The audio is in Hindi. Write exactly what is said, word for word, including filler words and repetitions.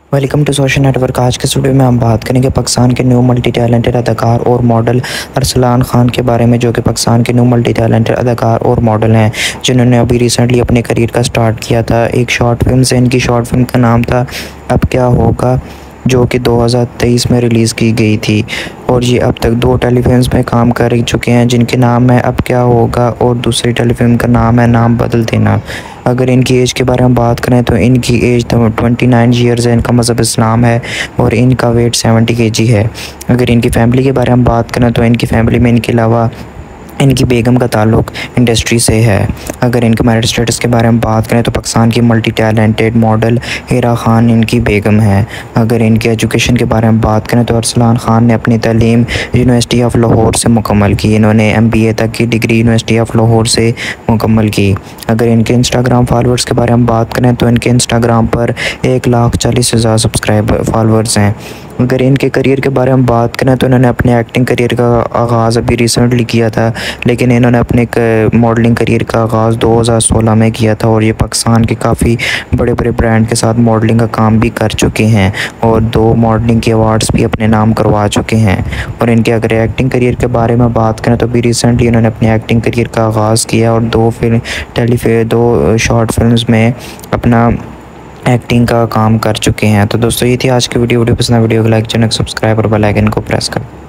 Welcome to social network. आज के स्टूडियो में हम बात करेंगे पाकिस्तान के न्यू मल्टी टैलेंटेड अदाकार और मॉडल अरसलान खान के बारे में, जो कि पाकिस्तान के न्यू मल्टी टैलेंटेड अदाकार और मॉडल हैं, जिन्होंने अभी रिसेंटली अपने करियर का स्टार्ट किया था। एक शॉर्ट फिल्म से, इनकी शॉर्ट फिल्म का नाम था अब क्या होगा, जो कि दो हज़ार तेईस में रिलीज़ की गई थी। और ये अब तक दो टेलीफिल्म्स में काम कर चुके हैं, जिनके नाम है अब क्या होगा और दूसरी टेलीफिल्म का नाम है नाम बदल देना। अगर इनकी एज के बारे में बात करें तो इनकी एज तो ट्वेंटी नाइन ईयर्स है, इनका मज़हब इस्लाम है और इनका वेट सेवेंटी केजी है। अगर इनकी फ़ैमिली के बारे में बात करें तो इनकी फ़ैमिली में इनके अलावा इनकी बेगम का ताल्लुक़ इंडस्ट्री से है। अगर इनके मैरिड स्टेटस के बारे में बात करें तो पाकिस्तान की multi talented model Hira Khan इनकी बेगम है। अगर इनके एजुकेशन के बारे में बात करें तो अरसलान खान ने अपनी तालीम यूनिवर्सिटी ऑफ लाहौर से मुकम्मल की। इन्होंने एम बी ए तक की डिग्री यूनिवर्सिटी ऑफ लाहौर से मुकम्मल की। अगर इनके इंस्टाग्राम फॉलोअर्स के बारे में बात करें तो इनके इंस्टाग्राम पर एक लाख चालीस हज़ार सब्सक्राइबर फॉलोअर्स हैं। अगर इनके करियर के बारे में बात करें तो इन्होंने अपने एक्टिंग करियर का आगाज़ अभी रिसेंटली किया था, लेकिन इन्होंने अपने मॉडलिंग करियर का आगाज़ दो हज़ार सोलह में किया था। और ये पाकिस्तान के काफ़ी बड़े बड़े ब्रांड के साथ मॉडलिंग का काम भी कर चुके हैं और दो मॉडलिंग के अवार्ड्स भी अपने नाम करवा चुके हैं। और इनके अगर एक्टिंग करियर के बारे में बात करें तो अभी रिसेंटली इन्होंने अपने एक्टिंग करियर का आगाज़ किया और दो फिल्म टेलीफे दो शॉर्ट फिल्म्स में अपना एक्टिंग का काम कर चुके हैं। तो दोस्तों, ये थी आज की वीडियो। वीडियो पसंद, वीडियो को लाइक, चैनल सब्सक्राइब और बेल आइकन को प्रेस करें।